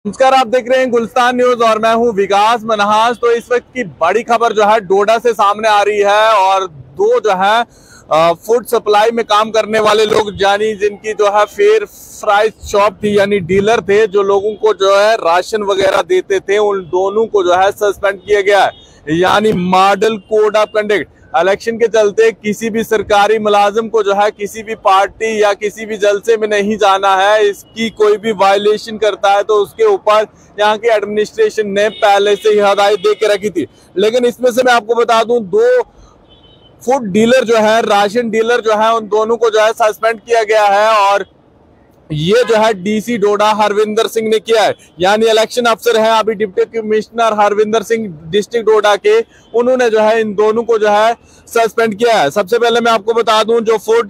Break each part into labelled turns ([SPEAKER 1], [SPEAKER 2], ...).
[SPEAKER 1] नमस्कार, आप देख रहे हैं गुलिस्तान न्यूज और मैं हूं विकास मनहास। तो इस वक्त की बड़ी खबर जो है डोडा से सामने आ रही है और दो जो है फूड सप्लाई में काम करने वाले लोग यानी जिनकी जो है फेयर फ्राइज शॉप थी यानी डीलर थे जो लोगों को जो है राशन वगैरह देते थे, उन दोनों को जो है सस्पेंड किया गया है। यानी model code of conduct election के चलते किसी भी सरकारी मुलाजिम को जो है किसी भी पार्टी या किसी भी जलसे में नहीं जाना है। इसकी कोई भी वायलेशन करता है तो उसके ऊपर यहाँ की एडमिनिस्ट्रेशन ने पहले से ही हदायत दे के रखी थी। लेकिन इसमें से मैं आपको बता दूं, दो फूड डीलर जो है, राशन डीलर जो है, उन दोनों को जो है सस्पेंड किया गया है और ये जो है डीसी डोडा हरविंदर सिंह ने किया है। यानी इलेक्शन अफसर हैं अभी deputy commissioner Harvinder Singh district Doda के, उन्होंने जो है इन दोनों को जो है सस्पेंड किया है। सबसे पहले मैं आपको बता दूं, जो फूड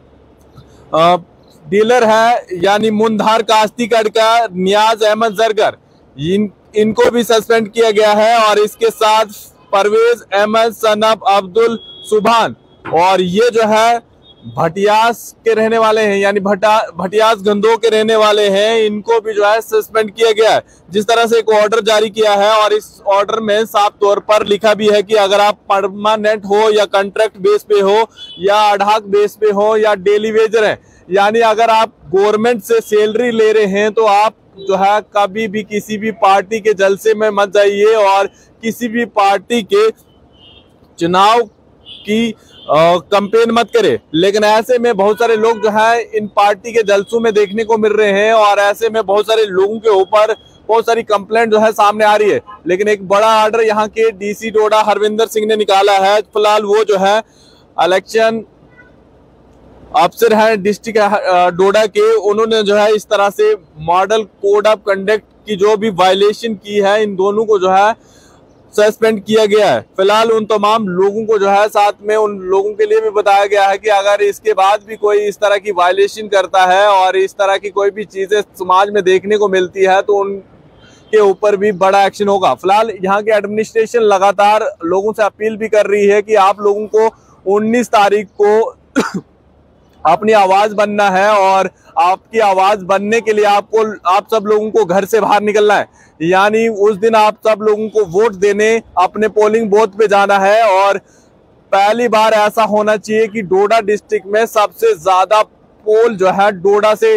[SPEAKER 1] डीलर है यानी मुंधार कास्तीगढ़ का नियाज अहमद जरगर, इनको भी सस्पेंड किया गया है और इसके साथ परवेज अहमद सनब अब्दुल सुभान और ये जो है भटियास के रहने वाले हैं यानी भटियास गंदो के रहने वाले हैं, इनको भी जो है सस्पेंड किया गया है। जिस तरह से एक ऑर्डर जारी किया है और इस ऑर्डर में साफ तौर पर लिखा भी है कि अगर आप परमानेंट हो या कॉन्ट्रैक्ट बेस पे हो या अडहॉक बेस पे हो या डेली वेजर हैं, यानी अगर आप गवर्नमेंट से सैलरी ले रहे हैं तो आप जो है कभी भी किसी भी पार्टी के जलसे में मत जाइए और किसी भी पार्टी के चुनाव की कैंपेन मत करे। लेकिन ऐसे में बहुत सारे लोग जो है इन पार्टी के जलसों में देखने को मिल रहे हैं और ऐसे में बहुत सारे लोगों के ऊपर बहुत सारी कंप्लेंट जो है सामने आ रही है। लेकिन एक बड़ा ऑर्डर यहाँ के डीसी डोडा हरविंदर सिंह ने निकाला है। फिलहाल वो जो है इलेक्शन अफसर है डिस्ट्रिक्ट डोडा के, उन्होंने जो है इस तरह से मॉडल कोड ऑफ कंडक्ट की जो भी वायलेशन की है, इन दोनों को जो है सस्पेंड किया गया है। फिलहाल उन तमाम लोगों को जो है साथ में उन लोगों के लिए भी बताया गया है कि अगर इसके बाद भी कोई इस तरह की वायलेशन करता है और इस तरह की कोई भी चीजें समाज में देखने को मिलती है तो उनके ऊपर भी बड़ा एक्शन होगा। फिलहाल यहाँ की एडमिनिस्ट्रेशन लगातार लोगों से अपील भी कर रही है कि आप लोगों को 19 तारीख को अपनी आवाज बनना है और आपकी आवाज बनने के लिए आप सब लोगों को घर से बाहर निकलना है। यानी उस दिन आप सब लोगों को वोट देने अपने पोलिंग बूथ पे जाना है और पहली बार ऐसा होना चाहिए कि डोडा डिस्ट्रिक्ट में सबसे ज्यादा पोल जो है डोडा से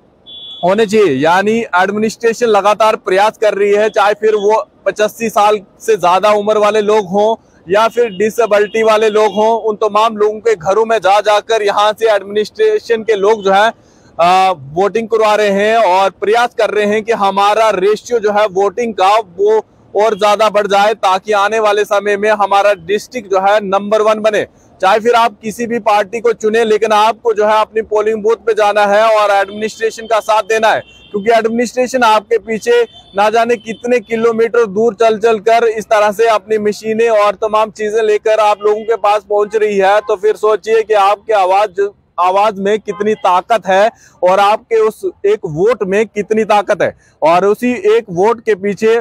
[SPEAKER 1] होने चाहिए। यानी एडमिनिस्ट्रेशन लगातार प्रयास कर रही है, चाहे फिर वो 85 साल से ज्यादा उम्र वाले लोग हों या फिर डिसेबिलिटी वाले लोग हों, उन तमाम लोगों के घरों में जाकर यहाँ से एडमिनिस्ट्रेशन के लोग जो है वोटिंग करवा रहे हैं और प्रयास कर रहे हैं कि हमारा रेशियो जो है वोटिंग का वो और ज्यादा बढ़ जाए ताकि आने वाले समय में हमारा डिस्ट्रिक्ट जो है नंबर 1 बने। चाहे फिर आप किसी भी पार्टी को चुने, लेकिन आपको जो है अपनी पोलिंग बूथ पे जाना है और एडमिनिस्ट्रेशन का साथ देना है, क्योंकि एडमिनिस्ट्रेशन आपके पीछे ना जाने कितने किलोमीटर दूर चल कर इस तरह से अपनी मशीनें और तमाम चीजें लेकर आप लोगों के पास पहुंच रही है। तो फिर सोचिए कि आपके आवाज में कितनी ताकत है और आपके उस एक वोट में कितनी ताकत है और उसी एक वोट के पीछे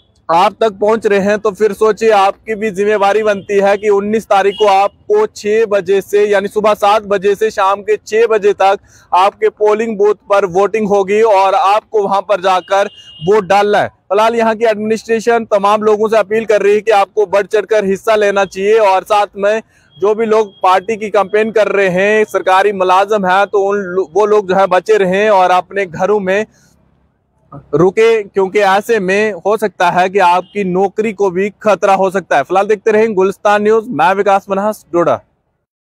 [SPEAKER 1] आप तक पहुंच रहे हैं। तो फिर सोचिए आपकी भी जिम्मेवारी बनती है कि 19 तारीख को आपको 6 बजे से यानी सुबह 7 बजे से शाम के 6 बजे तक आपके पोलिंग बूथ पर वोटिंग होगी और आपको वहां पर जाकर वोट डालना है। फिलहाल यहाँ की एडमिनिस्ट्रेशन तमाम लोगों से अपील कर रही है कि आपको बढ़ चढ़कर हिस्सा लेना चाहिए और साथ में जो भी लोग पार्टी की कैंपेन कर रहे हैं, सरकारी मुलाजिम है, तो वो लोग जो है बचे रहें और अपने घरों में रुके, क्योंकि ऐसे में हो सकता है कि आपकी नौकरी को भी खतरा हो सकता है। फिलहाल देखते रहें गुलिस्तान न्यूज, मैं विकास मनहास, डोडा।